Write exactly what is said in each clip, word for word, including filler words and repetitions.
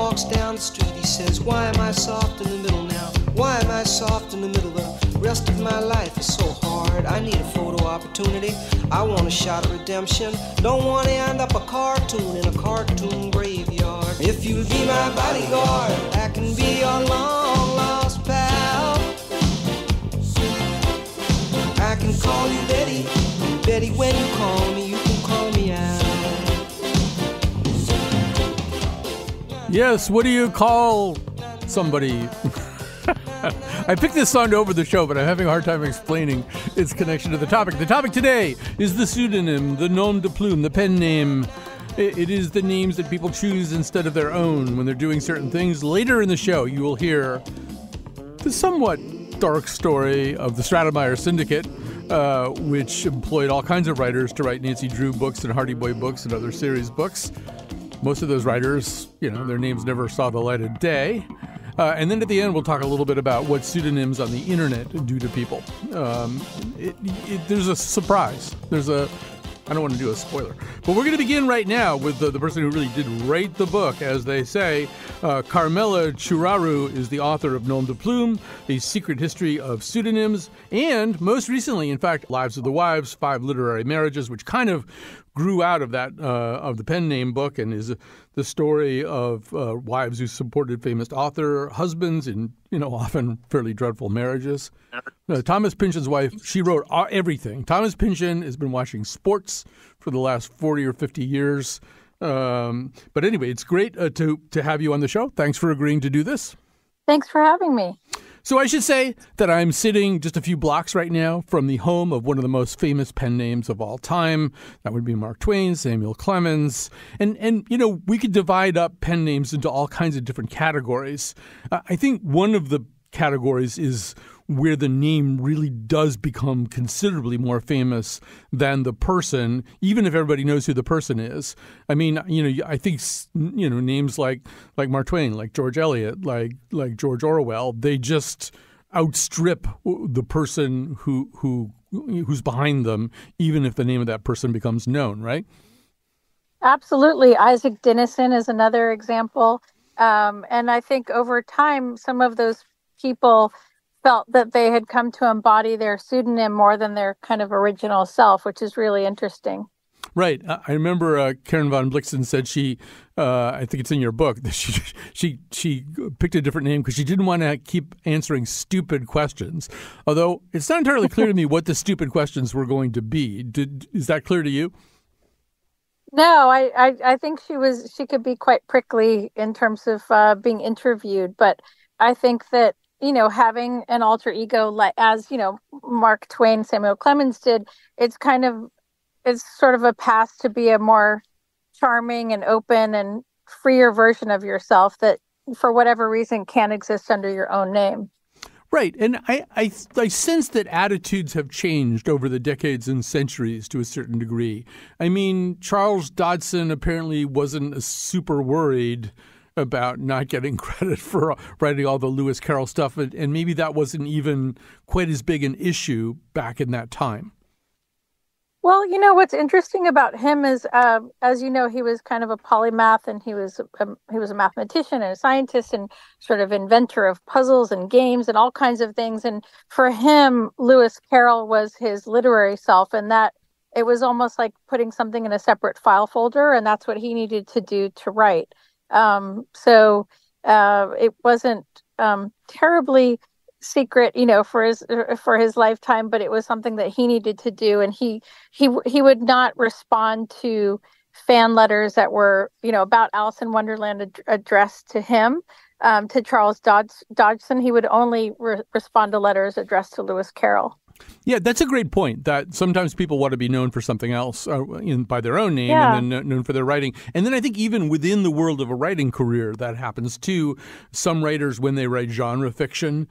walks down the street, he says, why am I soft in the middle now? Why am I soft in the middle? The rest of my life is so hard. I need a photo opportunity. I want a shot of redemption. Don't want to end up a cartoon in a cartoon graveyard. If you'll be my bodyguard, I can be your long lost pal. I can call you Betty. Betty, when you call me, you can call me out. Yes, what do you call somebody? I picked this song over the show, but I'm having a hard time explaining its connection to the topic. The topic today is the pseudonym, the nom de plume, the pen name. It, it is the names that people choose instead of their own when they're doing certain things. Later in the show, you will hear the somewhat dark story of the Stratemeyer Syndicate, uh, which employed all kinds of writers to write Nancy Drew books and Hardy Boy books and other series books. Most of those writers, you know, their names never saw the light of day. Uh, and then at the end, we'll talk a little bit about what pseudonyms on the internet do to people. Um, it, it, there's a surprise. There's a, I don't want to do a spoiler. But we're going to begin right now with the, the person who really did write the book, as they say. Uh, Carmela Churaru is the author of Nom de Plume, A Secret History of Pseudonyms, and most recently, in fact, Lives of the Wives, Five Literary Marriages, which kind of grew out of that, uh, of the pen name book, and is the story of uh, wives who supported famous author husbands in, you know, often fairly dreadful marriages. Uh, Thomas Pynchon's wife, she wrote everything. Thomas Pynchon has been watching sports for the last forty or fifty years. Um, but anyway, it's great uh, to, to have you on the show. Thanks for agreeing to do this. Thanks for having me. So I should say that I'm sitting just a few blocks right now from the home of one of the most famous pen names of all time. That would be Mark Twain, Samuel Clemens. And, and you know, we could divide up pen names into all kinds of different categories. Uh, I think one of the categories is where the name really does become considerably more famous than the person, even if everybody knows who the person is. I mean, you know, I think, you know, names like like Mark Twain, like George Eliot, like like George Orwell, they just outstrip the person who who who's behind them, even if the name of that person becomes known, right? Absolutely. Isaac Dinesen is another example. Um, and I think over time, some of those people felt that they had come to embody their pseudonym more than their kind of original self, which is really interesting. Right. I remember uh, Karen von Blixen said she, uh, I think it's in your book, that she she she picked a different name because she didn't want to keep answering stupid questions. Although it's not entirely clear to me what the stupid questions were going to be. Did, is that clear to you? No, I, I, I think she was she could be quite prickly in terms of uh, being interviewed. But I think that, you know, having an alter ego, like as, you know, Mark Twain, Samuel Clemens did, it's kind of, it's sort of a path to be a more charming and open and freer version of yourself that, for whatever reason, can't exist under your own name. Right. And I, I, I sense that attitudes have changed over the decades and centuries to a certain degree. I mean, Charles Dodson apparently wasn't super worried about not getting credit for writing all the Lewis Carroll stuff. And, and maybe that wasn't even quite as big an issue back in that time. Well, you know, what's interesting about him is, uh, as you know, he was kind of a polymath, and he was a, he was a mathematician and a scientist and sort of inventor of puzzles and games and all kinds of things. And for him, Lewis Carroll was his literary self, and that it was almost like putting something in a separate file folder, and that's what he needed to do to write. Um, so uh, it wasn't um, terribly secret, you know, for his for his lifetime, but it was something that he needed to do, and he he he would not respond to fan letters that were, you know, about Alice in Wonderland ad- addressed to him. Um, to Charles Dodge- Dodgson, he would only re- respond to letters addressed to Lewis Carroll. Yeah, that's a great point, that sometimes people want to be known for something else uh, in, by their own name, yeah. and then known for their writing. And then I think even within the world of a writing career, that happens too. Some writers, when they write genre fiction,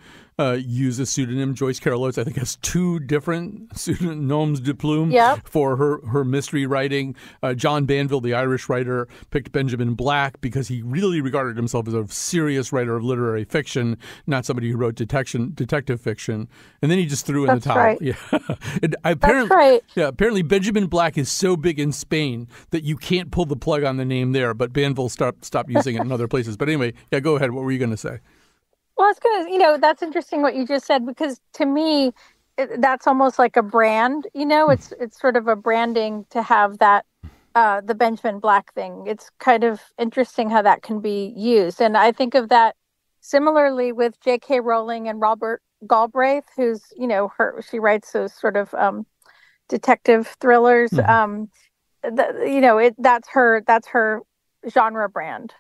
uh, use a pseudonym. Joyce Carol Oates, I think, has two different pseudonyms de plume Yep. for her, her mystery writing. Uh, John Banville, the Irish writer, picked Benjamin Black because he really regarded himself as a serious writer of literary fiction, not somebody who wrote detection, detective fiction. And then he just threw in That's the towel. right. Yeah. and apparently, That's right. Yeah, apparently Benjamin Black is so big in Spain that you can't pull the plug on the name there, but Banville stopped, stopped using it in other places. But anyway, yeah, go ahead. What were you going to say? Well, it's going to, you know, that's interesting what you just said, because to me, it, that's almost like a brand, you know, it's it's sort of a branding to have that, uh, the Benjamin Black thing. It's kind of interesting how that can be used. And I think of that similarly with J K. Rowling and Robert Galbraith, who's, you know, her, she writes those sort of um, detective thrillers. Mm-hmm. Um, the, you know, it that's her, that's her genre brand.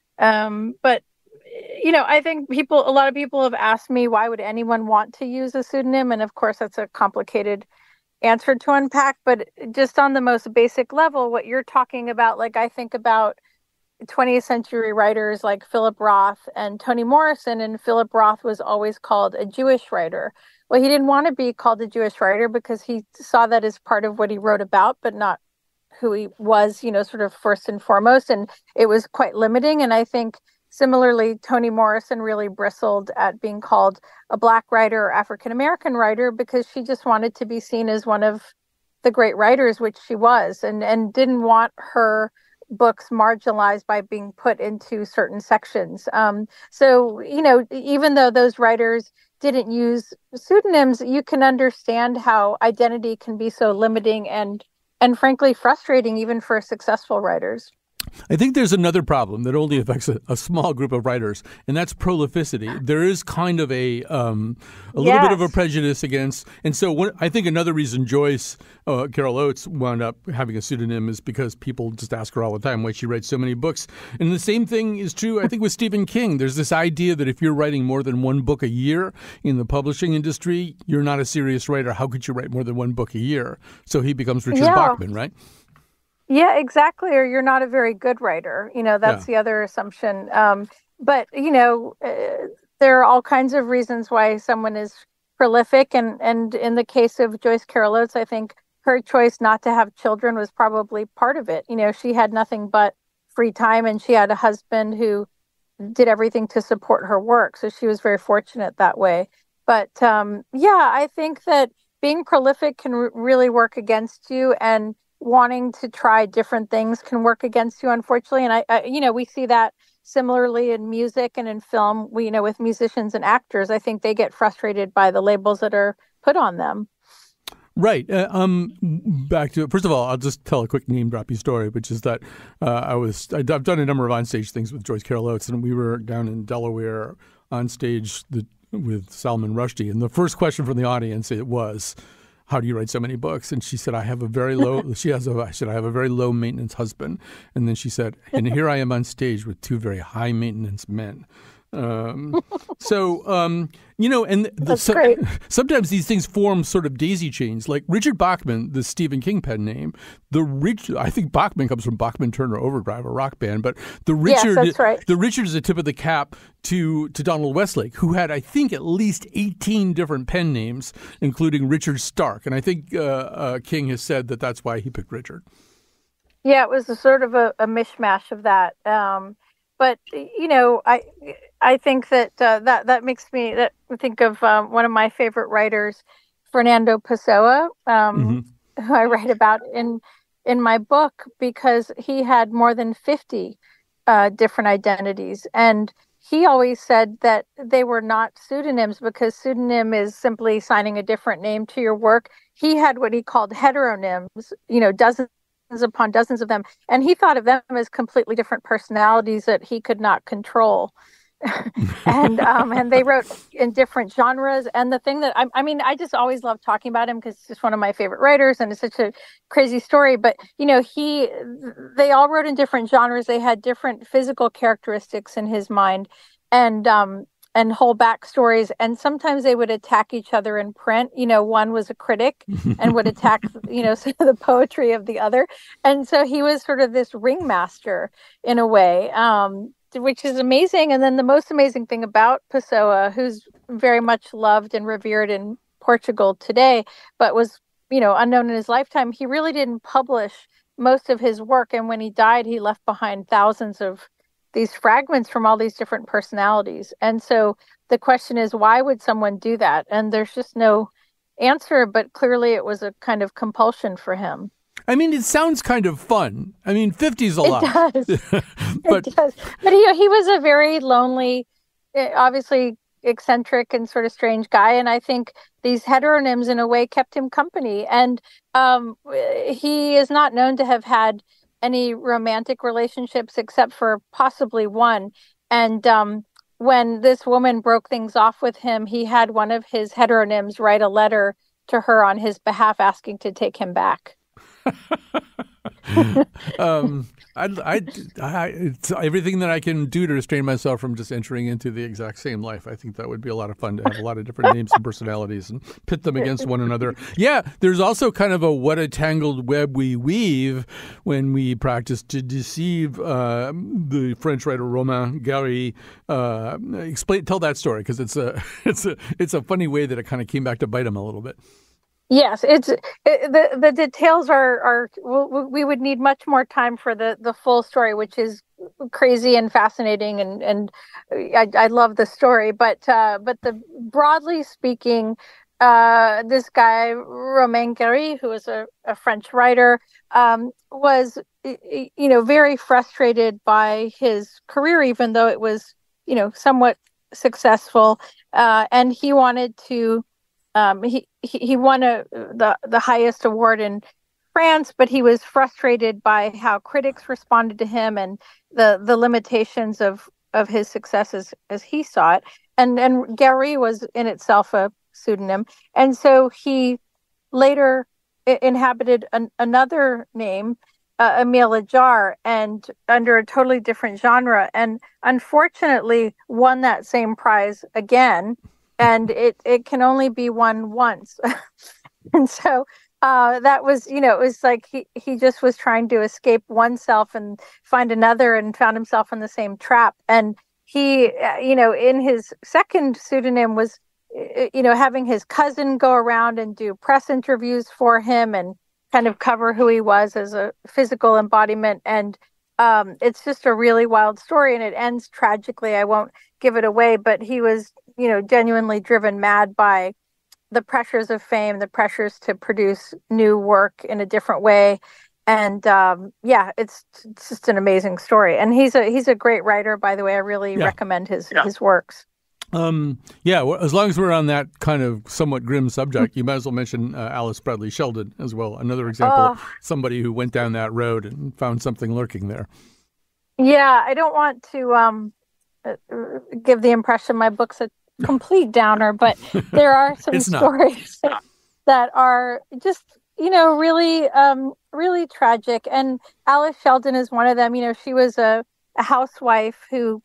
Um, but you know, I think people, a lot of people have asked me, why would anyone want to use a pseudonym? And of course, that's a complicated answer to unpack. But just on the most basic level, what you're talking about, like I think about twentieth century writers like Philip Roth and Toni Morrison, and Philip Roth was always called a Jewish writer. Well, he didn't want to be called a Jewish writer because he saw that as part of what he wrote about, but not who he was, you know, sort of first and foremost. And it was quite limiting. And I think similarly, Toni Morrison really bristled at being called a Black writer or African-American writer because she just wanted to be seen as one of the great writers, which she was, and, and didn't want her books marginalized by being put into certain sections. Um, so, you know, even though those writers didn't use pseudonyms, you can understand how identity can be so limiting and, and frankly, frustrating even for successful writers. I think there's another problem that only affects a, a small group of writers, and that's prolificity. There is kind of a um, a little yes. bit of a prejudice against, and so what, I think another reason Joyce uh, Carol Oates wound up having a pseudonym is because people just ask her all the time why she writes so many books. And the same thing is true, I think, with Stephen King. There's this idea that if you're writing more than one book a year in the publishing industry, you're not a serious writer. How could you write more than one book a year? So he becomes Richard yeah. Bachman, right? Yeah, exactly. Or you're not a very good writer. You know, that's yeah. the other assumption. Um, but, you know, uh, there are all kinds of reasons why someone is prolific. And, and in the case of Joyce Carol Oates, I think her choice not to have children was probably part of it. You know, she had nothing but free time and she had a husband who did everything to support her work. So she was very fortunate that way. But um, yeah, I think that being prolific can r- really work against you, and wanting to try different things can work against you, unfortunately. And I, I, you know, we see that similarly in music and in film. We, you know, with musicians and actors, I think they get frustrated by the labels that are put on them. Right. Uh, um. Back to first of all, I'll just tell a quick name droppy story, which is that uh, I was I've done a number of onstage things with Joyce Carol Oates, and we were down in Delaware on stage the, with Salman Rushdie, and the first question from the audience it was, how do you write so many books? And she said, I have a very low, she has a, I said, I have a very low maintenance husband. And then she said, and here I am on stage with two very high maintenance men. Um, so, um, you know, and the, so, sometimes these things form sort of daisy chains. Like Richard Bachman, the Stephen King pen name, the Rich, I think Bachman comes from Bachman Turner Overdrive, a rock band, but the Richard, yes, that's right. the Richard is a tip of the cap to, to Donald Westlake, who had, I think, at least eighteen different pen names, including Richard Stark. And I think uh, uh, King has said that that's why he picked Richard. Yeah, it was a sort of a, a mishmash of that. Um, but, you know, I I think that uh, that that makes me that think of um, one of my favorite writers, Fernando Pessoa, um, mm-hmm. who I write about in in my book, because he had more than fifty uh, different identities, and he always said that they were not pseudonyms because pseudonym is simply signing a different name to your work. He had what he called heteronyms, you know, dozens upon dozens of them, and he thought of them as completely different personalities that he could not control. and um, and they wrote in different genres. And the thing that I, I mean, I just always love talking about him because he's just one of my favorite writers, and it's such a crazy story. But you know, he they all wrote in different genres. They had different physical characteristics in his mind, and um, and whole backstories. And sometimes they would attack each other in print. You know, one was a critic and would attack you know the poetry of the other. And so he was sort of this ringmaster in a way. Um, which is amazing. And then the most amazing thing about Pessoa, who's very much loved and revered in Portugal today, but was, you know, unknown in his lifetime, he really didn't publish most of his work. And when he died, he left behind thousands of these fragments from all these different personalities. And so the question is, why would someone do that? And there's just no answer, but clearly it was a kind of compulsion for him. I mean, it sounds kind of fun. I mean, fifty's a lot. It does. but, it does. But he, he was a very lonely, obviously eccentric and sort of strange guy. And I think these heteronyms in a way kept him company. And um, he is not known to have had any romantic relationships except for possibly one. And um, when this woman broke things off with him, he had one of his heteronyms write a letter to her on his behalf asking to take him back. um, I, I, I, it's everything that I can do to restrain myself from just entering into the exact same life. I think that would be a lot of fun to have a lot of different names and personalities and pit them against one another. Yeah, there's also kind of a what a tangled web we weave when we practice to deceive. Uh, the French writer Romain Gary uh, explain tell that story because it's a it's a it's a funny way that it kind of came back to bite him a little bit. Yes, it's it, the the details are are we would need much more time for the the full story, which is crazy and fascinating, and and I, I love the story. But uh, but the broadly speaking, uh, this guy Romain Gary, who was a, a French writer, um, was you know very frustrated by his career, even though it was you know somewhat successful, uh, and he wanted to. Um, he, he he won a, the the highest award in France, but he was frustrated by how critics responded to him and the the limitations of, of his successes as he saw it. And and Gary was in itself a pseudonym, and so he later inhabited an, another name, uh, Emile Ajar, and under a totally different genre, and unfortunately won that same prize again. And it, it can only be won once. And so uh, that was, you know, it was like he, he just was trying to escape oneself and find another and found himself in the same trap. And he, uh, you know, in his second pseudonym was, you know, having his cousin go around and do press interviews for him and kind of cover who he was as a physical embodiment. And um, it's just a really wild story, and it ends tragically. I won't give it away, but he was, you know, genuinely driven mad by the pressures of fame, the pressures to produce new work in a different way. And um, yeah, it's, it's just an amazing story. And he's a he's a great writer, by the way. I really yeah. recommend his yeah. his works. Um, yeah, well, as long as we're on that kind of somewhat grim subject, you might as well mention uh, Alice Bradley Sheldon as well. Another example, oh. somebody who went down that road and found something lurking there. Yeah, I don't want to um, give the impression my book's a complete downer, but there are some stories that are just, you know, really, um, really tragic. And Alice Sheldon is one of them. You know, she was a, a housewife who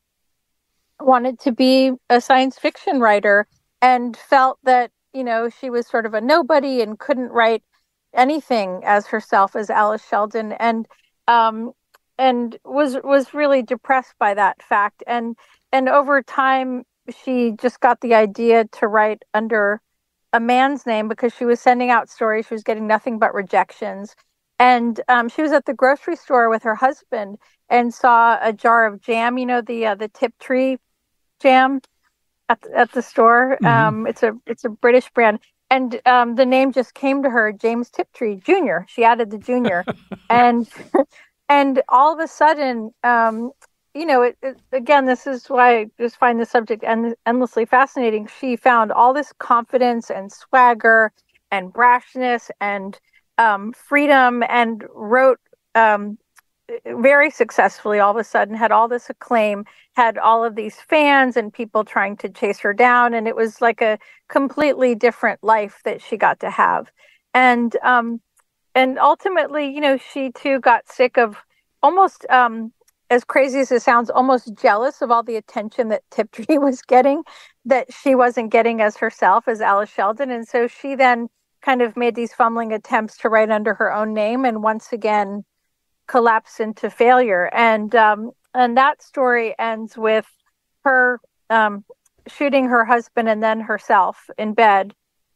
wanted to be a science fiction writer and felt that, you know, she was sort of a nobody and couldn't write anything as herself as Alice Sheldon, and um, and was was really depressed by that fact. And and over time, she just got the idea to write under a man's name because she was sending out stories. She was getting nothing but rejections. And um, she was at the grocery store with her husband and saw a jar of jam, you know, the uh, the Tiptree jam at the, at the store. Mm-hmm. Um, it's a it's a British brand. And um, the name just came to her, James Tiptree Junior She added the junior. and and all of a sudden, um, you know, it, it, again, this is why I just find the subject end, endlessly fascinating. She found all this confidence and swagger and brashness and um, freedom, and wrote um, very successfully all of a sudden, had all this acclaim, had all of these fans and people trying to chase her down. And it was like a completely different life that she got to have. And um, and ultimately, you know, she too got sick of almost, um, as crazy as it sounds, almost jealous of all the attention that Tiptree was getting, that she wasn't getting as herself, as Alice Sheldon. And so she then kind of made these fumbling attempts to write under her own name, and once again collapsed into failure. And um, and that story ends with her um, shooting her husband and then herself in bed.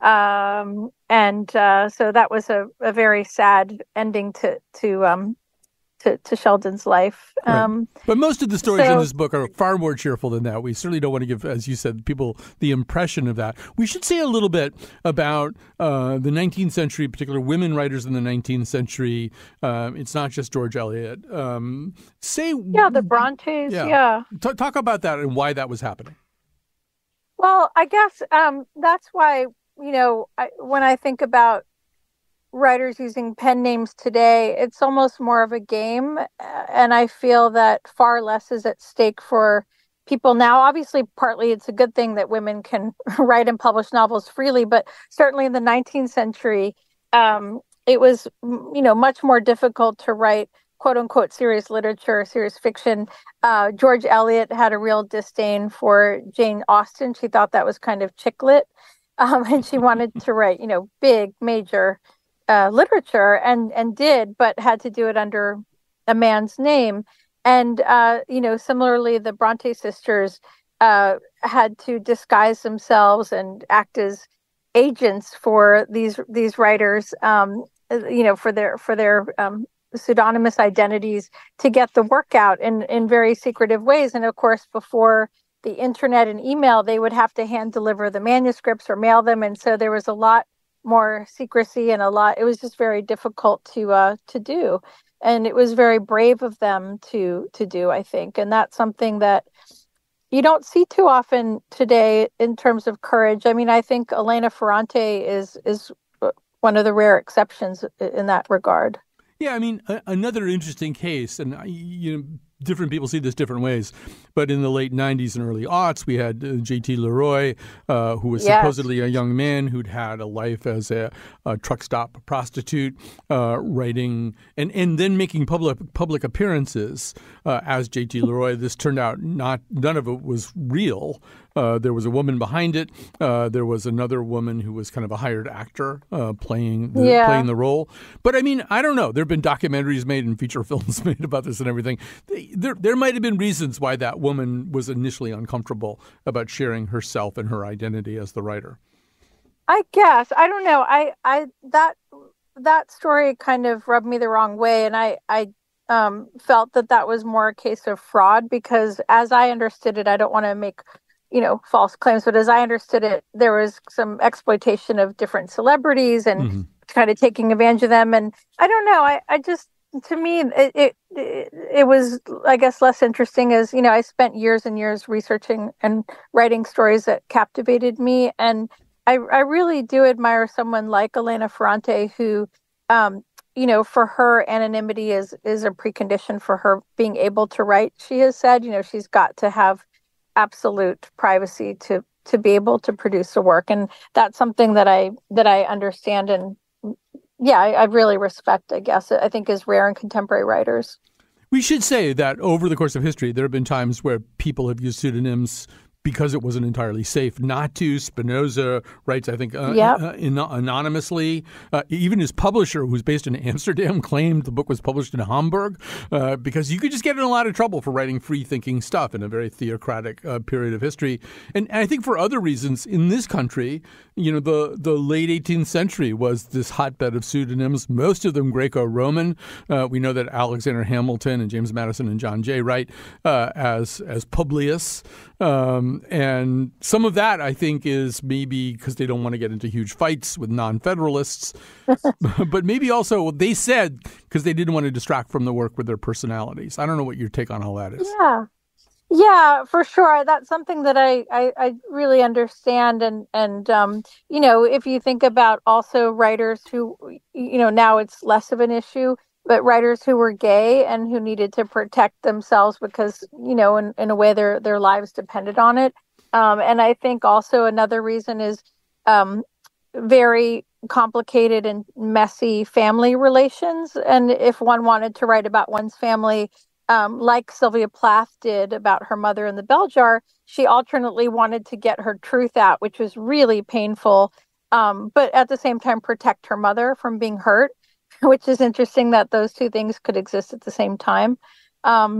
Um, and uh, so that was a, a very sad ending to to um, to, to Sheldon's life. Um, right. But most of the stories so, in this book are far more cheerful than that. We certainly don't want to give, as you said, people the impression of that. We should say a little bit about uh, the nineteenth century, particular women writers in the nineteenth century. Uh, it's not just George Eliot. Um, say, yeah, the Brontes. Yeah, yeah. T- talk about that and why that was happening. Well, I guess um, that's why you know I, when I think about writers using pen names today, it's almost more of a game. And I feel that far less is at stake for people now. Obviously, partly it's a good thing that women can write and publish novels freely, but certainly in the nineteenth century, um, it was, you know, much more difficult to write quote unquote serious literature, serious fiction. Uh, George Eliot had a real disdain for Jane Austen. She thought that was kind of chick lit. Um, and she wanted to write, you know, big, major Uh, literature and and did, but had to do it under a man's name. And uh, you know, similarly, the Bronte sisters uh, had to disguise themselves and act as agents for these these writers. Um, you know, for their for their um, pseudonymous identities to get the work out in in very secretive ways. And of course, before the internet and email, they would have to hand deliver the manuscripts or mail them, and so there was a lot more secrecy and a lot. It was just very difficult to uh, to do, and it was very brave of them to to do, I think, and that's something that you don't see too often today in terms of courage. I mean, I think Elena Ferrante is is one of the rare exceptions in that regard. Yeah, I mean, a- another interesting case, and you know, different people see this different ways, but in the late nineties and early aughts, we had uh, J T Leroy, uh, who was Yes. supposedly a young man who'd had a life as a, a truck stop prostitute, uh, writing and, and then making public public appearances uh, as J T Leroy. This turned out not none of it was real. Uh, there was a woman behind it. Uh, there was another woman who was kind of a hired actor uh, playing the, Yeah. playing the role. But I mean, I don't know. There have been documentaries made and feature films made about this and everything. There, there might have been reasons why that woman was initially uncomfortable about sharing herself and her identity as the writer. I guess. I don't know. I, I that that story kind of rubbed me the wrong way, and I I um, felt that that was more a case of fraud because, as I understood it, I don't want to make you know false claims, but as I understood it, there was some exploitation of different celebrities and mm-hmm. kind of taking advantage of them. And I don't know. I I just to me it, it it was I guess less interesting as you know I spent years and years researching and writing stories that captivated me, and I, I really do admire someone like Elena Ferrante who, um, you know, for her anonymity is is a precondition for her being able to write. She has said, you know, she's got to have absolute privacy to to be able to produce a work, and that's something that I that I understand and yeah, I, I really respect. I guess I think is rare in contemporary writers. We should say that over the course of history, there have been times where people have used pseudonyms because it wasn't entirely safe not to. Spinoza writes, I think, uh, yep. uh, in, anonymously. Uh, even his publisher, who's based in Amsterdam, claimed the book was published in Hamburg uh, because you could just get in a lot of trouble for writing free-thinking stuff in a very theocratic uh, period of history. And, and I think for other reasons, in this country, you know, the, the late eighteenth century was this hotbed of pseudonyms, most of them Greco-Roman. Uh, we know that Alexander Hamilton and James Madison and John Jay write uh, as, as Publius. Um, and some of that, I think, is maybe because they don't want to get into huge fights with non-federalists. But maybe also they said because they didn't want to distract from the work with their personalities. I don't know what your take on all that is. Yeah, yeah, for sure. That's something that I, I, I really understand. And, and um, you know, if you think about also writers who, you know, now it's less of an issue, but writers who were gay and who needed to protect themselves because, you know, in, in a way their their lives depended on it. Um, and I think also another reason is um, very complicated and messy family relations. And if one wanted to write about one's family, um, like Sylvia Plath did about her mother in the bell jar, she alternately wanted to get her truth out, which was really painful, um, but at the same time protect her mother from being hurt. Which is interesting that those two things could exist at the same time. Um,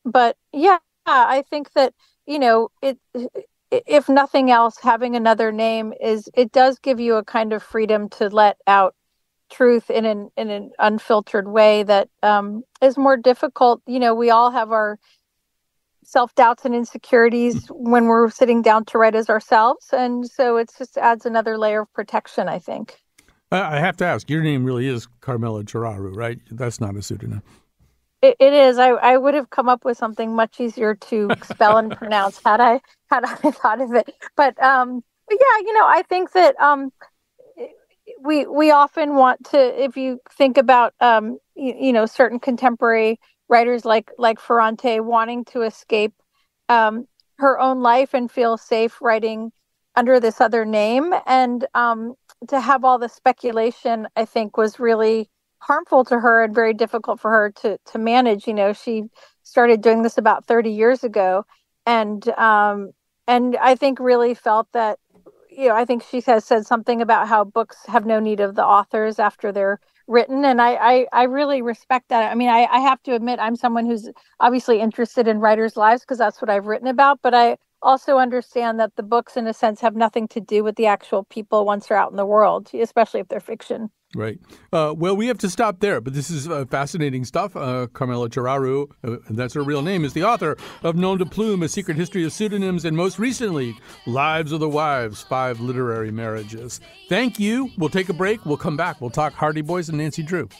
but yeah, I think that, you know, it, if nothing else, having another name is, it does give you a kind of freedom to let out truth in an in an unfiltered way that um, is more difficult. You know, we all have our self-doubts and insecurities when we're sitting down to write as ourselves. And so it just adds another layer of protection, I think. I have to ask, your name really is Carmela Chararu, right? That's not a pseudonym. It, it is. I, I would have come up with something much easier to spell and pronounce had I had I thought of it. But um, but yeah, you know, I think that um, we we often want to, if you think about um, you, you know, certain contemporary writers like like Ferrante wanting to escape um, her own life and feel safe writing under this other name, and um, to have all the speculation, I think, was really harmful to her and very difficult for her to to manage. You know, she started doing this about thirty years ago, and um, and I think really felt that, you know, I think she has said something about how books have no need of the authors after they're written. And I, I, I really respect that. I mean, I, I have to admit, I'm someone who's obviously interested in writers' lives because that's what I've written about. But I also understand that the books, in a sense, have nothing to do with the actual people once they're out in the world, especially if they're fiction. Right. Uh, well, we have to stop there, but this is uh, fascinating stuff. Uh, Carmela Chararu, uh, that's her real name, is the author of Nom de Plume, A Secret History of Pseudonyms, and most recently, Lives of the Wives, Five Literary Marriages. Thank you. We'll take a break. We'll come back. We'll talk Hardy Boys and Nancy Drew.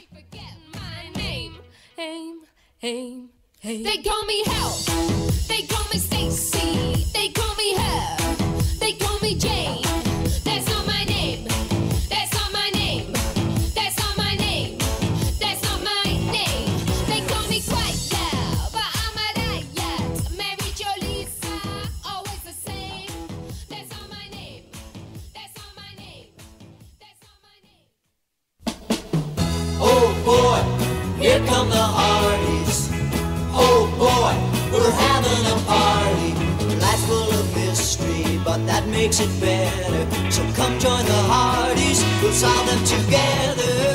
They call me Hell. They call me Stacy. They call me Her. They call me Jane. That's not my name. That's not my name. That's not my name. That's not my name. They call me Quite Girl, but I'm a riot. Mary Jo Lisa, always the same. That's not my name. That's not my name. That's not my name. Oh boy, here come the Hardys. Oh boy, we're having a party. Life's full of mystery, but that makes it better. So come join the Hardys, we'll solve them together.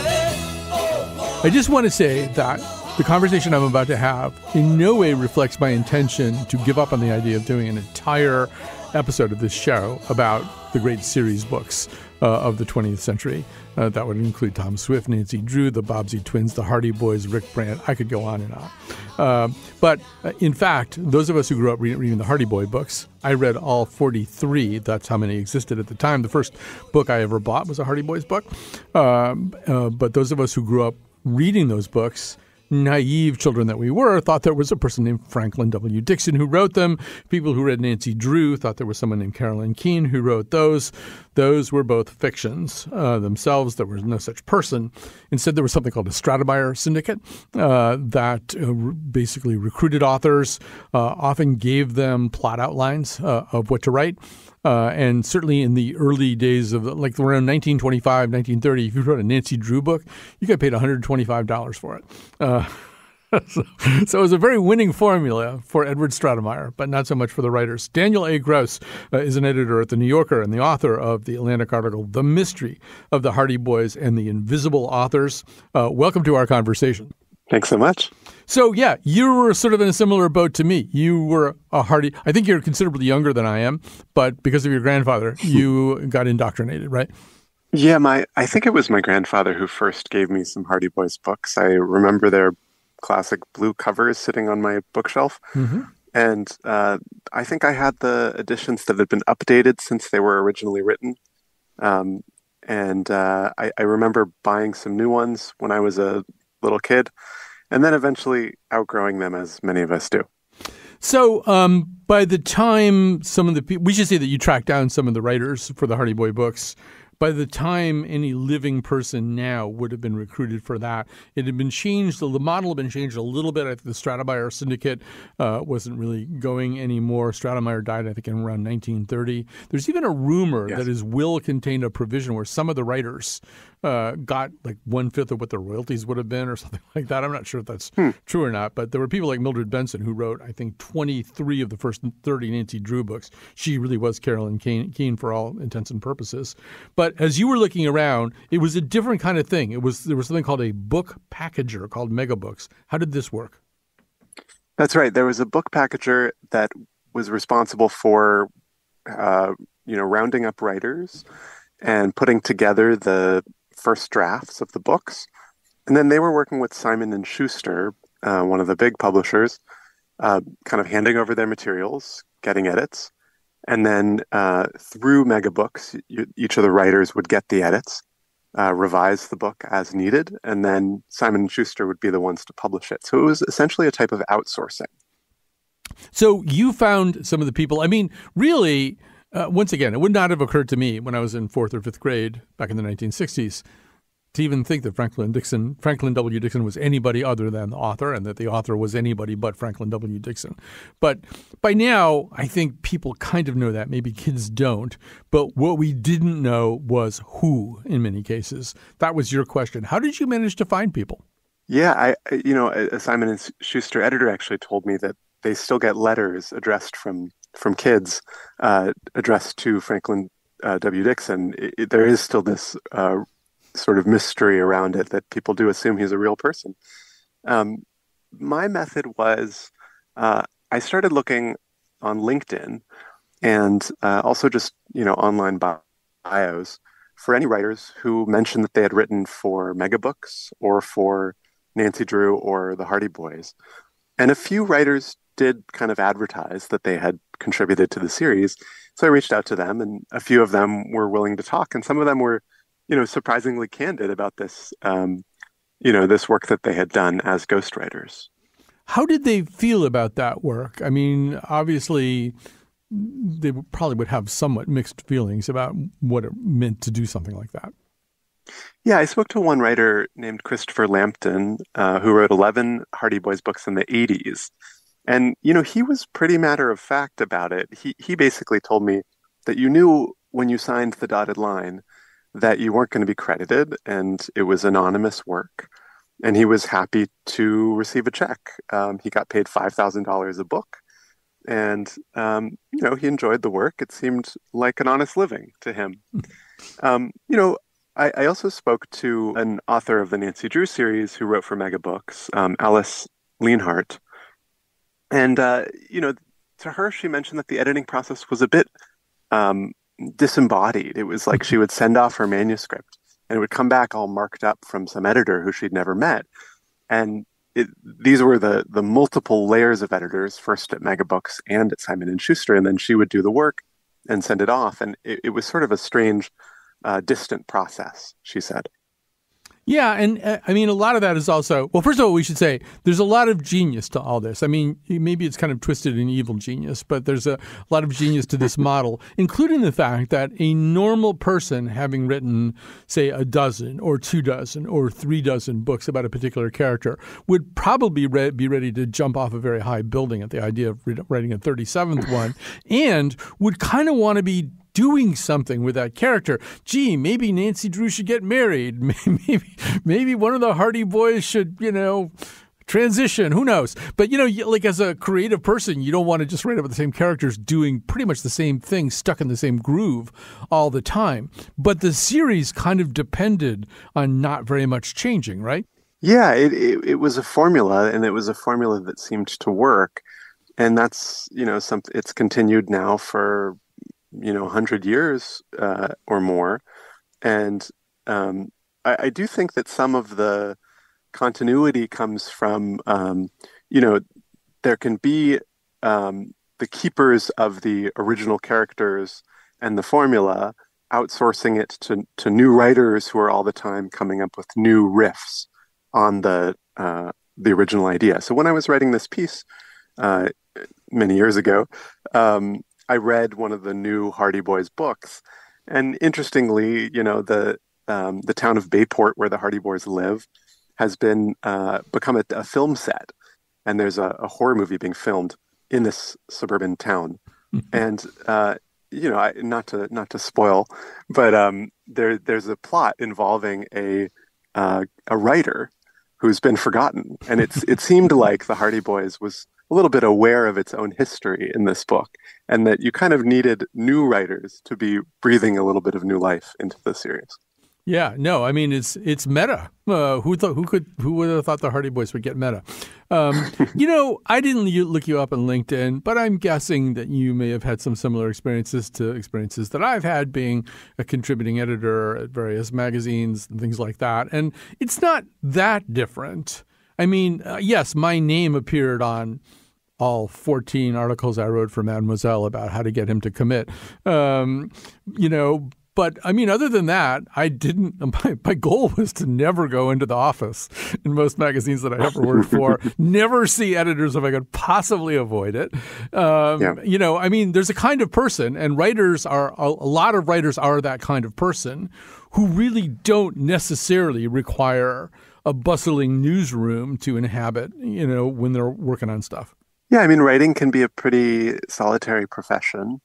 Oh boy. I just want to say that the conversation I'm about to have in no way reflects my intention to give up on the idea of doing an entire episode of this show about the great series books uh, of the twentieth century. Uh, that would include Tom Swift, Nancy Drew, the Bobbsey Twins, the Hardy Boys, Rick Brandt. I could go on and on. Uh, but uh, in fact, those of us who grew up re- reading the Hardy Boy books, I read all forty-three. That's how many existed at the time. The first book I ever bought was a Hardy Boys book. Um, uh, but those of us who grew up reading those books, naive children that we were, thought there was a person named Franklin W. Dixon who wrote them. People who read Nancy Drew thought there was someone named Carolyn Keene who wrote those. Those were both fictions uh, themselves. There was no such person. Instead, there was something called a Stratomeyer Syndicate uh, that uh, re- basically recruited authors, uh, often gave them plot outlines uh, of what to write. Uh, and certainly in the early days of, like around nineteen twenty-five, nineteen thirty, if you wrote a Nancy Drew book, you got paid one hundred twenty-five dollars for it. Uh, so, so it was a very winning formula for Edward Stratomeyer, but not so much for the writers. Daniel A. Gross uh, is an editor at The New Yorker and the author of the Atlantic article, The Mystery of the Hardy Boys and the Invisible Authors. Uh, welcome to our conversation. Thanks so much. So, yeah, you were sort of in a similar boat to me. You were a Hardy. I think you're considerably younger than I am, but because of your grandfather, you got indoctrinated, right? Yeah, my I think it was my grandfather who first gave me some Hardy Boys books. I remember their classic blue covers sitting on my bookshelf. Mm-hmm. And uh, I think I had the editions that had been updated since they were originally written. Um, and uh, I, I remember buying some new ones when I was a little kid, and then eventually outgrowing them, as many of us do. So um, by the time some of the people, we should say that you tracked down some of the writers for the Hardy Boy books. By the time any living person now would have been recruited for that, it had been changed. The model had been changed a little bit. I think the Stratomeyer Syndicate uh, wasn't really going anymore. Stratomeyer died, I think, in around nineteen thirty. There's even a rumor yes. that his will contained a provision where some of the writers uh, got like one-fifth of what their royalties would have been or something like that. I'm not sure if that's hmm. true or not, but there were people like Mildred Benson who wrote, I think, twenty-three of the first thirty Nancy Drew books. She really was Carolyn Keene for all intents and purposes. But as you were looking around, it was a different kind of thing. It was there was something called a book packager called Megabooks. How did this work? That's right. There was a book packager that was responsible for, uh, you know, rounding up writers and putting together the first drafts of the books. And then they were working with Simon and Schuster, uh, one of the big publishers, uh, kind of handing over their materials, getting edits. And then uh, through Megabooks, you, each of the writers would get the edits, uh, revise the book as needed, and then Simon and Schuster would be the ones to publish it. So it was essentially a type of outsourcing. So you found some of the people, I mean, really, uh, once again, it would not have occurred to me when I was in fourth or fifth grade back in the nineteen sixties to even think that Franklin Dixon, Franklin W. Dixon was anybody other than the author, and that the author was anybody but Franklin W. Dixon. But by now, I think people kind of know that. Maybe kids don't. But what we didn't know was who, in many cases. That was your question. How did you manage to find people? Yeah, I, you know, a Simon and Schuster editor actually told me that they still get letters addressed from from kids, uh, addressed to Franklin uh, W. Dixon. It, it, there is still this uh, sort of mystery around it that people do assume he's a real person. Um, my method was uh, I started looking on LinkedIn and uh, also just, you know, online bios for any writers who mentioned that they had written for Megabooks or for Nancy Drew or the Hardy Boys. And a few writers did kind of advertise that they had contributed to the series. So I reached out to them, and a few of them were willing to talk. And some of them were, you know, surprisingly candid about this, um, you know, this work that they had done as ghostwriters. How did they feel about that work? I mean, obviously, they probably would have somewhat mixed feelings about what it meant to do something like that. Yeah, I spoke to one writer named Christopher Lampton, uh, who wrote eleven Hardy Boys books in the eighties. And, you know, he was pretty matter of fact about it. He he basically told me that you knew when you signed the dotted line that you weren't going to be credited and it was anonymous work. And he was happy to receive a check. Um, he got paid five thousand dollars a book. And, um, you know, he enjoyed the work. It seemed like an honest living to him. Um, you know, I, I also spoke to an author of the Nancy Drew series who wrote for Megabooks, um, Alice Lienhardt. And, uh, you know, to her, she mentioned that the editing process was a bit um, disembodied. It was like she would send off her manuscript and it would come back all marked up from some editor who she'd never met. And it, these were the the multiple layers of editors, first at Megabooks and at Simon and Schuster, and then she would do the work and send it off. And it, it was sort of a strange, uh, distant process, she said. Yeah, and uh, I mean, a lot of that is also, well, first of all, we should say there's a lot of genius to all this. I mean, maybe it's kind of twisted in evil genius, but there's a lot of genius to this model, including the fact that a normal person having written, say, a dozen or two dozen or three dozen books about a particular character would probably re- be ready to jump off a very high building at the idea of re- writing a thirty-seventh one, and would kind of want to be doing something with that character. Gee, maybe Nancy Drew should get married. Maybe maybe one of the Hardy Boys should, you know, transition. Who knows? But, you know, like as a creative person, you don't want to just write about the same characters doing pretty much the same thing, stuck in the same groove all the time. But the series kind of depended on not very much changing, right? Yeah, it, it, it was a formula, and it was a formula that seemed to work. And that's, you know, something, it's continued now for you know, one hundred years uh, or more. And um, I, I do think that some of the continuity comes from, um, you know, there can be um, the keepers of the original characters and the formula outsourcing it to, to new writers who are all the time coming up with new riffs on the uh, the original idea. So when I was writing this piece uh, many years ago, um, I read one of the new Hardy Boys books, and interestingly, you know, the um, the town of Bayport, where the Hardy Boys live, has been uh, become a, a film set, and there's a, a horror movie being filmed in this suburban town. And uh, you know, I, not to not to spoil, but um, there there's a plot involving a uh, a writer who's been forgotten, and it's it seemed like the Hardy Boys was a little bit aware of its own history in this book, and that you kind of needed new writers to be breathing a little bit of new life into the series. Yeah, no, I mean it's it's meta. Uh, who thought who could who would have thought the Hardy Boys would get meta? Um, you know, I didn't look you up on LinkedIn, but I'm guessing that you may have had some similar experiences to experiences that I've had being a contributing editor at various magazines and things like that. And it's not that different. I mean, uh, yes, my name appeared on all fourteen articles I wrote for Mademoiselle about how to get him to commit. Um, you know. But, I mean, other than that, I didn't – my, my goal was to never go into the office in most magazines that I ever worked for, never see editors if I could possibly avoid it. Um, yeah. You know, I mean, there's a kind of person, and writers are – a lot of writers are that kind of person who really don't necessarily require a bustling newsroom to inhabit, you know, when they're working on stuff. Yeah, I mean, writing can be a pretty solitary profession.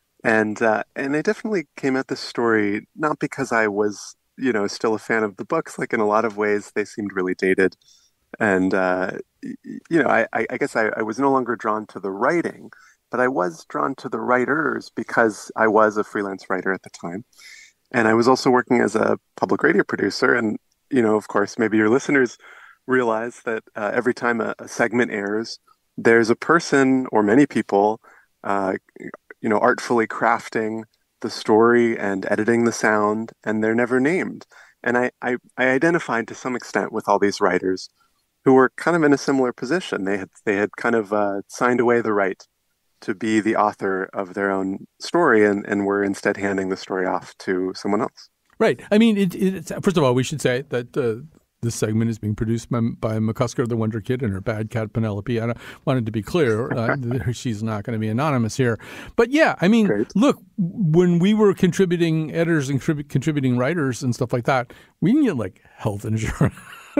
And uh, and I definitely came at this story not because I was, you know, still a fan of the books. Like in a lot of ways, they seemed really dated. And, uh, you know, I, I guess I, I was no longer drawn to the writing, but I was drawn to the writers because I was a freelance writer at the time. And I was also working as a public radio producer. And, you know, of course, maybe your listeners realize that uh, every time a, a segment airs, there's a person or many people uh you know, artfully crafting the story and editing the sound, and they're never named. And I, I, I identified to some extent with all these writers who were kind of in a similar position. They had they had kind of uh, signed away the right to be the author of their own story, and, and were instead handing the story off to someone else. Right. I mean, it, it's, first of all, we should say that uh, this segment is being produced by, by McCusker, the Wonder Kid, and her bad cat, Penelope. I wanted to be clear. Uh, she's not going to be anonymous here. But yeah, I mean, Great. Look, when we were contributing editors and contrib- contributing writers and stuff like that, we can get like health insurance.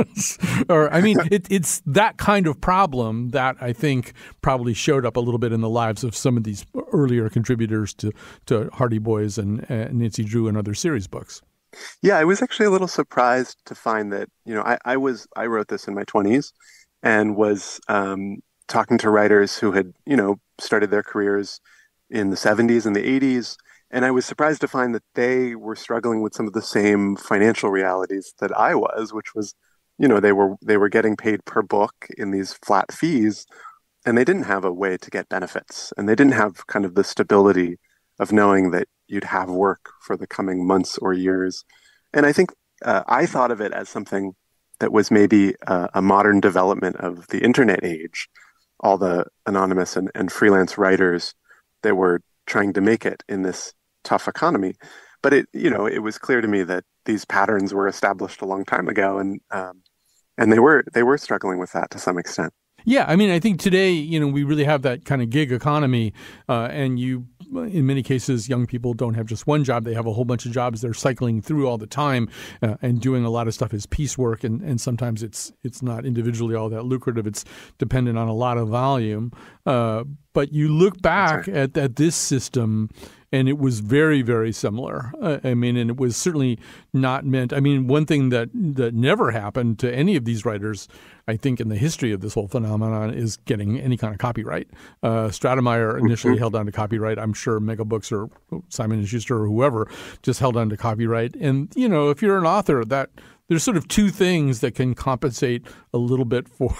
or I mean, it, it's that kind of problem that I think probably showed up a little bit in the lives of some of these earlier contributors to, to Hardy Boys and uh, Nancy Drew and other series books. Yeah, I was actually a little surprised to find that, you know, I, I was I wrote this in my twenties and was um, talking to writers who had, you know, started their careers in the seventies and the eighties. And I was surprised to find that they were struggling with some of the same financial realities that I was, which was, you know, they were they were getting paid per book in these flat fees, and they didn't have a way to get benefits. And they didn't have kind of the stability of knowing that you'd have work for the coming months or years. And I think uh, I thought of it as something that was maybe uh, a modern development of the internet age, all the anonymous and, and freelance writers that were trying to make it in this tough economy. But it, you know, it was clear to me that these patterns were established a long time ago, and um, and they were they were struggling with that to some extent. Yeah, I mean, I think today, you know, we really have that kind of gig economy, uh, and you, in many cases, young people don't have just one job. They have a whole bunch of jobs they're cycling through all the time uh, and doing a lot of stuff as piecework, and, and sometimes it's it's not individually all that lucrative. It's dependent on a lot of volume. Uh, but you look back right. at, at this system, and it was very, very similar. Uh, I mean, and it was certainly not meant – I mean, one thing that, that never happened to any of these writers, I think, in the history of this whole phenomenon is getting any kind of copyright. Uh, Stratemeyer initially mm-hmm. held on to copyright. I'm sure Megabooks or Simon and Schuster or whoever just held on to copyright. And, you know, if you're an author, that there's sort of two things that can compensate a little bit for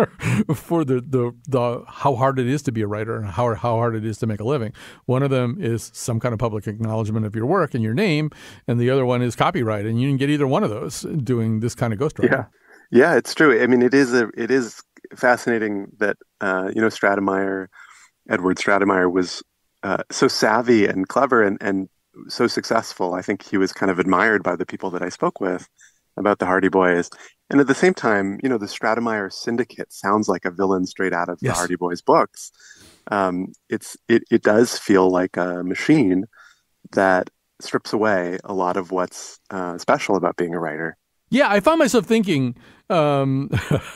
for the, the the how hard it is to be a writer and how how hard it is to make a living. One of them is some kind of public acknowledgement of your work and your name, and the other one is copyright. And you can get either one of those doing this kind of ghostwriting. Yeah, yeah, it's true. I mean, it is a it is fascinating that uh, you know Stratemeyer, Edward Stratemeyer was uh, so savvy and clever and and so successful. I think he was kind of admired by the people that I spoke with about the Hardy Boys. And at the same time, you know, the Stratemeyer syndicate sounds like a villain straight out of yes. the Hardy Boys books. Um, it's it, it does feel like a machine that strips away a lot of what's uh, special about being a writer. Yeah, I found myself thinking, um,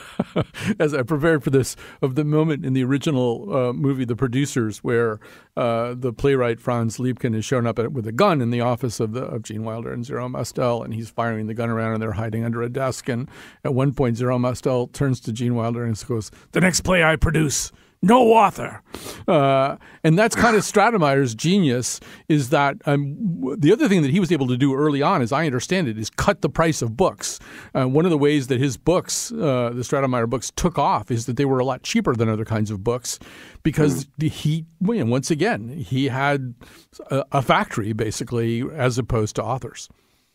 as I prepared for this, of the moment in the original uh, movie, The Producers, where uh, the playwright Franz Liebken is shown up at, with a gun in the office of the of Gene Wilder and Zero Mostel, and he's firing the gun around, and they're hiding under a desk. And at one point, Zero Mostel turns to Gene Wilder and goes, "The next play I produce no author. Uh, and that's kind of Stratemeyer's genius, is that um, the other thing that he was able to do early on, as I understand it, is cut the price of books. Uh, one of the ways that his books, uh, the Stratemeyer books, took off is that they were a lot cheaper than other kinds of books because mm. he, well, once again, he had a, a factory, basically, as opposed to authors.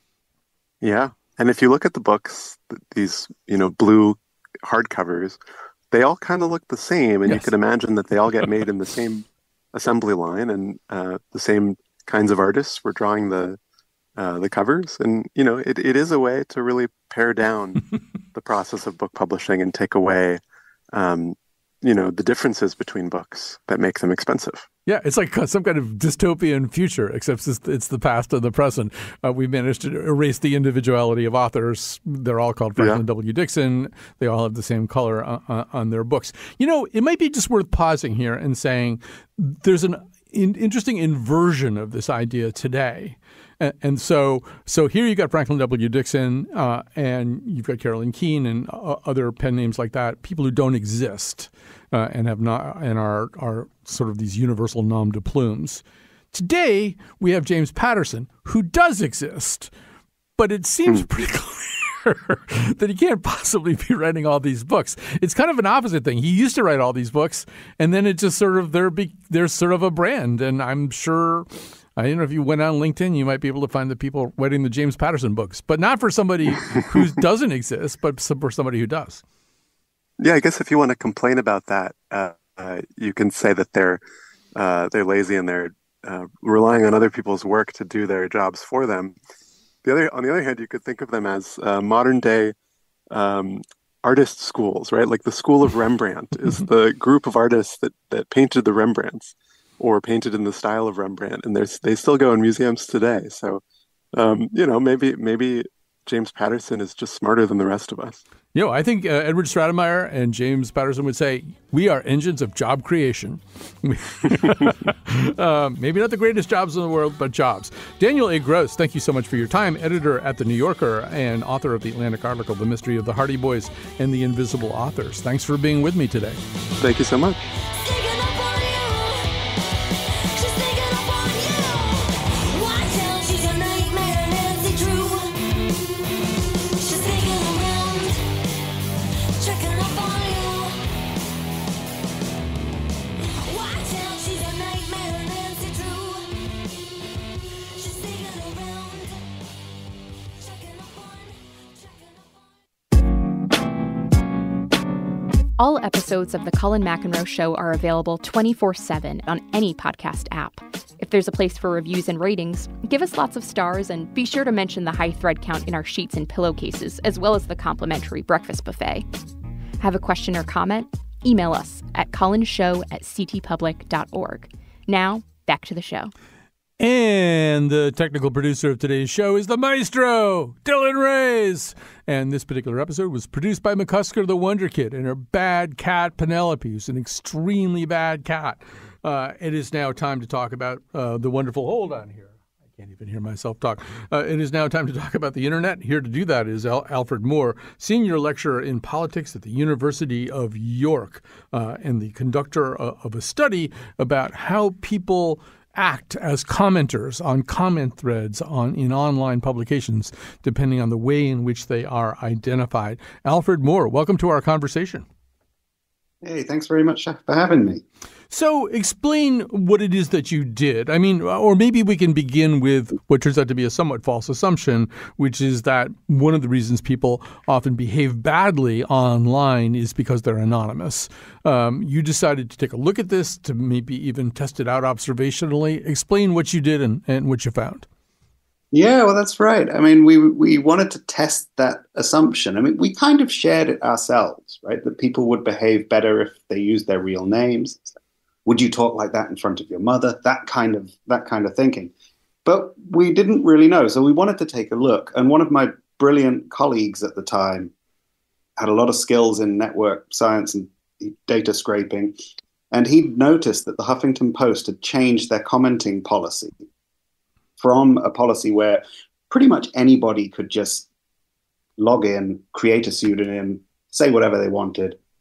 Yeah. And if you look at the books, these, you know, blue hardcovers, they all kind of look the same, and yes. you could imagine that they all get made in the same assembly line, and uh, the same kinds of artists were drawing the uh, the covers. And you know, it, it is a way to really pare down the process of book publishing and take away, um, you know, the differences between books that make them expensive. Yeah, it's like some kind of dystopian future, except it's, it's the past and the present. Uh, we managed to erase the individuality of authors. They're all called Franklin yeah. W. Dixon. They all have the same color on, on their books. You know, it might be just worth pausing here and saying there's an in, interesting inversion of this idea today. And, and so so here you got Franklin W. Dixon, uh, and you've got Carolyn Keene and uh, other pen names like that, people who don't exist. Uh, and have not and are are sort of these universal nom de plumes. Today we have James Patterson, who does exist, but it seems pretty clear that he can't possibly be writing all these books. It's kind of an opposite thing. He used to write all these books, and then it just sort of they're be, they're sort of a brand. And I'm sure, I don't know if you went on LinkedIn, you might be able to find the people writing the James Patterson books, but not for somebody who doesn't exist, but for somebody who does. Yeah, I guess if you want to complain about that, uh, uh, you can say that they're uh, they're lazy and they're uh, relying on other people's work to do their jobs for them. The other, on the other hand, you could think of them as uh, modern day um, artist schools, right? Like the School of Rembrandt is the group of artists that, that painted the Rembrandts or painted in the style of Rembrandt, and there's they still go in museums today. So, um, you know, maybe maybe James Patterson is just smarter than the rest of us. You know, I think uh, Edward Stratemeyer and James Patterson would say, we are engines of job creation. uh, maybe not the greatest jobs in the world, but jobs. Daniel A. Gross, thank you so much for your time. Editor at The New Yorker and author of the Atlantic article, The Mystery of the Hardy Boys and the Invisible Authors. Thanks for being with me today. Thank you so much. All episodes of The Colin McEnroe Show are available twenty-four seven on any podcast app. If there's a place for reviews and ratings, give us lots of stars and be sure to mention the high thread count in our sheets and pillowcases, as well as the complimentary breakfast buffet. Have a question or comment? Email us at colinshow at c t public dot org. Now, back to the show. And the technical producer of today's show is the maestro, Dylan Reyes. And this particular episode was produced by McCusker the Wonder Kid and her bad cat Penelope, who's an extremely bad cat. Uh, it is now time to talk about uh, the wonderful, hold on here. I can't even hear myself talk. Uh, it is now time to talk about the internet. Here to do that is Al- Alfred Moore, senior lecturer in politics at the University of York, uh, and the conductor uh, of a study about how people act as commenters on comment threads on in online publications, depending on the way in which they are identified. Alfred Moore, welcome to our conversation. Hey, thanks very much for having me. So explain what it is that you did. I mean, or maybe we can begin with what turns out to be a somewhat false assumption, which is that one of the reasons people often behave badly online is because they're anonymous. Um, you decided to take a look at this, to maybe even test it out observationally. Explain what you did and, and what you found. Yeah, well, that's right. I mean, we we wanted to test that assumption. I mean, we kind of shared it ourselves, right? That people would behave better if they used their real names. Would you talk like that in front of your mother? That kind of that kind of thinking. But we didn't really know. So we wanted to take a look. And one of my brilliant colleagues at the time had a lot of skills in network science and data scraping. And he noticed that the Huffington Post had changed their commenting policy from a policy where pretty much anybody could just log in, create a pseudonym, say whatever they wanted,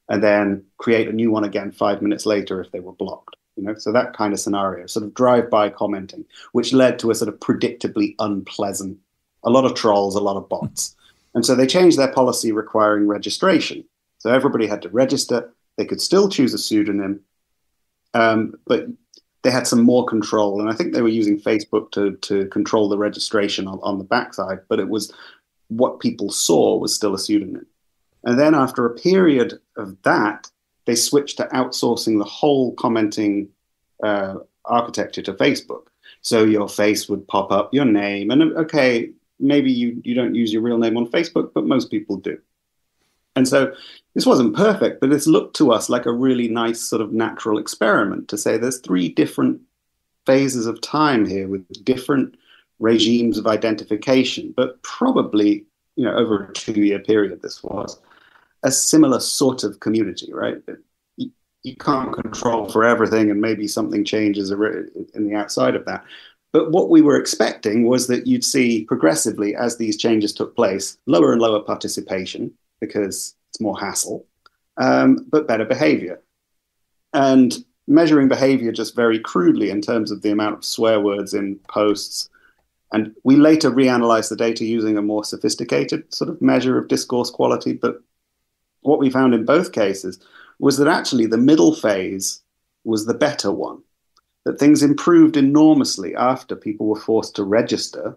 and then create a new one again five minutes later if they were blocked. You know, so that kind of scenario, sort of drive-by commenting, which led to a sort of predictably unpleasant, a lot of trolls, a lot of bots. And so they changed their policy requiring registration. So everybody had to register. They could still choose a pseudonym, um, but they had some more control. And I think they were using Facebook to, to control the registration on, on the backside, but it was what people saw was still a pseudonym. And then after a period of that, they switched to outsourcing the whole commenting uh, architecture to Facebook. So your face would pop up, your name, and okay, maybe you, you don't use your real name on Facebook, but most people do. And so this wasn't perfect, but it's looked to us like a really nice sort of natural experiment to say there's three different phases of time here with different regimes of identification, but probably, you know, over a two-year period this was a similar sort of community, right? You, you can't control for everything, and maybe something changes in the outside of that. But what we were expecting was that you'd see progressively, as these changes took place, lower and lower participation because it's more hassle, um, but better behavior. And measuring behavior just very crudely in terms of the amount of swear words in posts. And we later reanalyzed the data using a more sophisticated sort of measure of discourse quality, but what we found in both cases was that actually the middle phase was the better one, that things improved enormously after people were forced to register,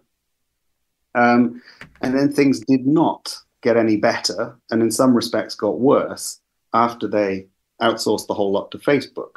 um, and then things did not get any better, and in some respects got worse after they outsourced the whole lot to Facebook.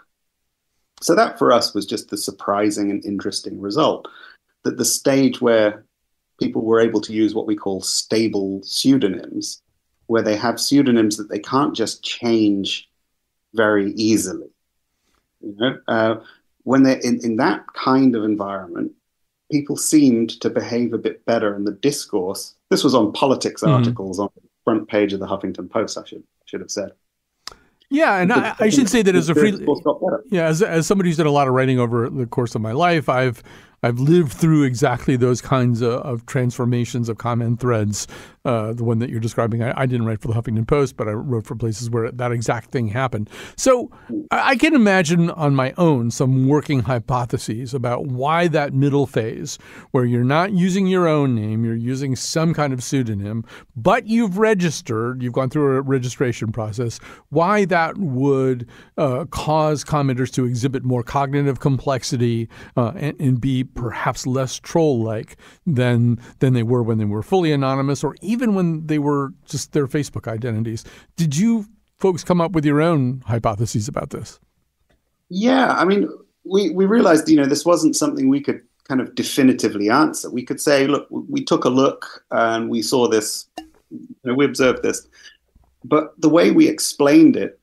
So that for us was just the surprising and interesting result, that the stage where people were able to use what we call stable pseudonyms, where they have pseudonyms that they can't just change very easily. You know, uh, when they're in, in that kind of environment, people seemed to behave a bit better in the discourse. This was on politics mm-hmm. articles on the front page of the Huffington Post, I should should have said. Yeah, and I, I should say that as a free, yeah, as as somebody who's done a lot of writing over the course of my life, I've I've lived through exactly those kinds of, of transformations of comment threads. Uh, the one that you're describing, I, I didn't write for the Huffington Post, but I wrote for places where that exact thing happened. So I, I can imagine on my own some working hypotheses about why that middle phase, where you're not using your own name, you're using some kind of pseudonym, but you've registered, you've gone through a registration process, why that would uh, cause commenters to exhibit more cognitive complexity uh, and, and be perhaps less troll-like than than they were when they were fully anonymous, or even when they were just their Facebook identities. Did you folks come up with your own hypotheses about this? Yeah, I mean, we, we realized, you know, this wasn't something we could kind of definitively answer. We could say, look, we took a look and we saw this, you know, we observed this. But the way we explained it,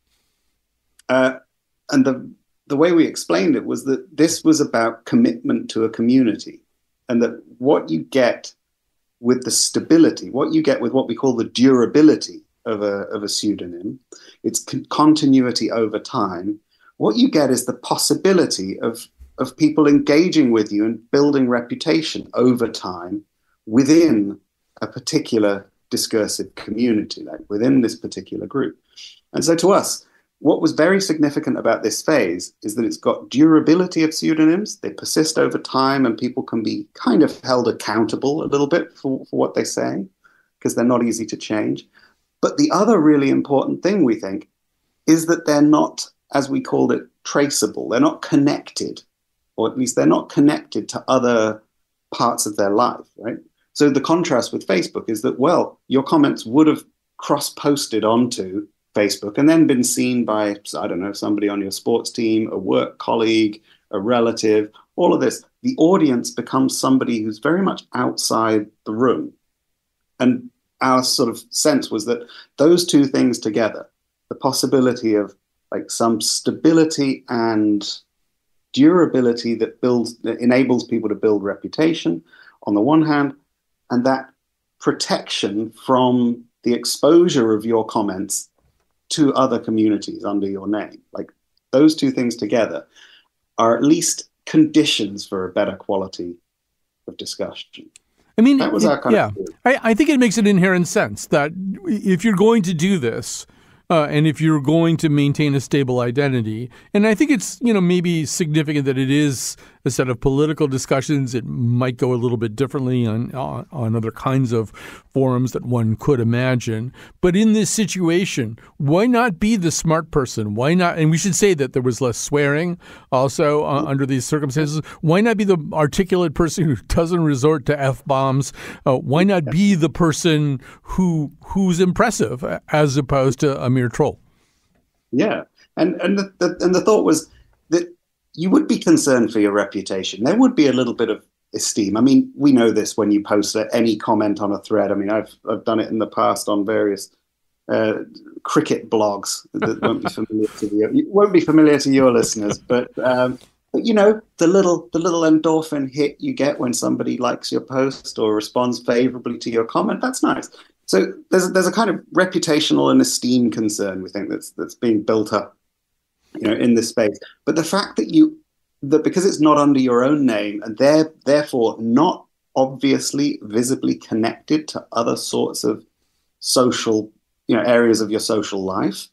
uh, and the the way we explained it was that this was about commitment to a community, and that what you get with the stability, what you get with what we call the durability of a, of a pseudonym, its con- continuity over time, what you get is the possibility of, of people engaging with you and building reputation over time within a particular discursive community, like within this particular group. And so to us, what was very significant about this phase is that it's got durability of pseudonyms. They persist over time, and people can be kind of held accountable a little bit for, for what they say, because they're not easy to change. But the other really important thing, we think, is that they're not, as we called it, traceable. They're not connected, or at least they're not connected to other parts of their life, right? So the contrast with Facebook is that, well, your comments would have cross-posted onto Facebook and then been seen by, I don't know, somebody on your sports team, a work colleague, a relative, all of this. The audience becomes somebody who's very much outside the room. And our sort of sense was that those two things together, the possibility of like some stability and durability that builds, that enables people to build reputation on the one hand, and that protection from the exposure of your comments to other communities under your name. Like those two things together are at least conditions for a better quality of discussion. I mean, that was it, our kind yeah, of I, I think it makes an inherent sense that if you're going to do this, Uh, and if you're going to maintain a stable identity, and I think it's, you know, maybe significant that it is a set of political discussions. It might go a little bit differently on, on, on other kinds of forums that one could imagine. But in this situation, why not be the smart person? Why not? And we should say that there was less swearing also uh, under these circumstances. Why not be the articulate person who doesn't resort to F-bombs? Uh, why not be the person who who's impressive as opposed to a mere troll? Yeah. And and the, the, and the thought was that you would be concerned for your reputation. There would be a little bit of esteem. I mean, we know this when you post any comment on a thread. I mean, I've I've done it in the past on various uh, cricket blogs that won't be familiar to you. Won't be familiar to your listeners, but um, but you know, the little the little endorphin hit you get when somebody likes your post or responds favorably to your comment. That's nice. So there's there's a kind of reputational and esteem concern, we think, that's that's being built up, you know, in this space. But the fact that you that because it's not under your own name and they're therefore not obviously visibly connected to other sorts of social, you know, areas of your social life,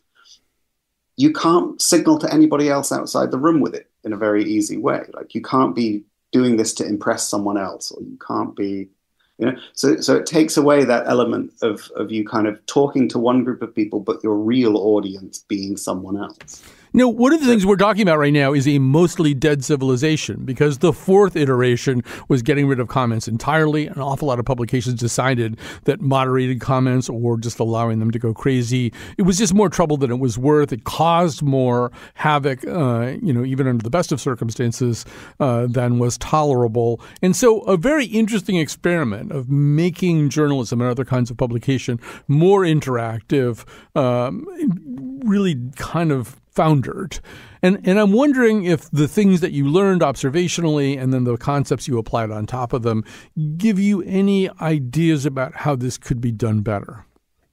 you can't signal to anybody else outside the room with it in a very easy way. Like, you can't be doing this to impress someone else, or you can't be, you know, so so it takes away that element of of you kind of talking to one group of people, but your real audience being someone else. No, one of the things we're talking about right now is a mostly dead civilization, because the fourth iteration was getting rid of comments entirely. An awful lot of publications decided that moderated comments or just allowing them to go crazy, it was just more trouble than it was worth. It caused more havoc, uh, you know, even under the best of circumstances, uh, than was tolerable. And so a very interesting experiment of making journalism and other kinds of publication more interactive, um, really kind of foundered. And and I'm wondering if the things that you learned observationally and then the concepts you applied on top of them give you any ideas about how this could be done better.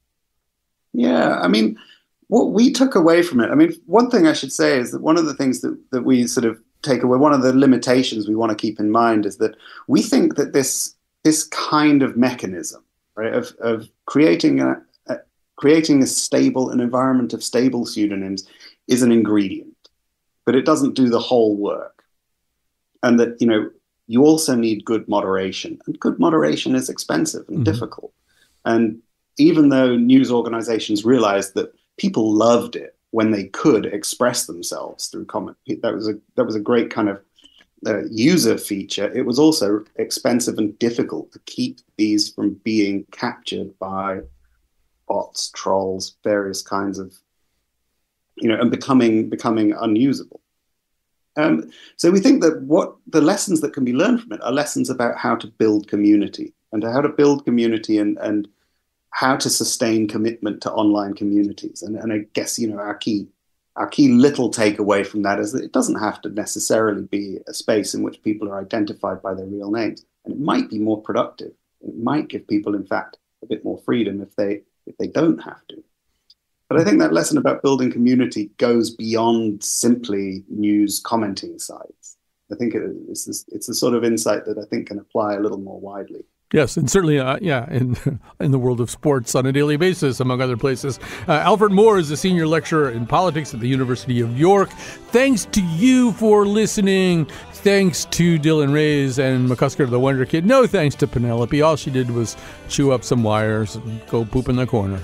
Yeah, I mean, what we took away from it, I mean, one thing I should say is that one of the things that, that we sort of take away, one of the limitations we want to keep in mind is that we think that this this kind of mechanism, right, of, of creating a, a creating a stable, an environment of stable pseudonyms is an ingredient, but it doesn't do the whole work. And that, you know, you also need good moderation, and good moderation is expensive and mm-hmm. difficult. And even though news organizations realized that people loved it when they could express themselves through comment, that was a that was a great kind of uh, user feature. It was also expensive and difficult to keep these from being captured by bots, trolls, various kinds of, you know, and becoming becoming unusable. Um, so we think that what the lessons that can be learned from it are lessons about how to build community and how to build community and, and how to sustain commitment to online communities. And, and I guess, you know, our key our key little takeaway from that is that it doesn't have to necessarily be a space in which people are identified by their real names. And it might be more productive. It might give people, in fact, a bit more freedom if they if they don't have to. But I think that lesson about building community goes beyond simply news commenting sites. I think it, it's this, it's the sort of insight that I think can apply a little more widely. Yes, and certainly, uh, yeah, in in the world of sports on a daily basis, among other places. Uh, Alfred Moore is a senior lecturer in politics at the University of York. Thanks to you for listening. Thanks to Dylan Reyes and McCusker the Wonder Kid. No thanks to Penelope. All she did was chew up some wires and go poop in the corner.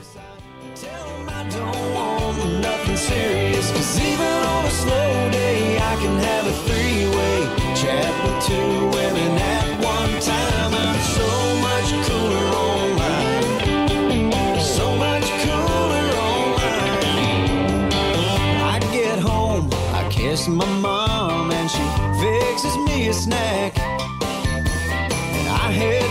Serious, 'cause even on a slow day I can have a three-way chat with two women at one time. I'm so much cooler online, so much cooler online. I get home, I kiss my mom and she fixes me a snack, and I head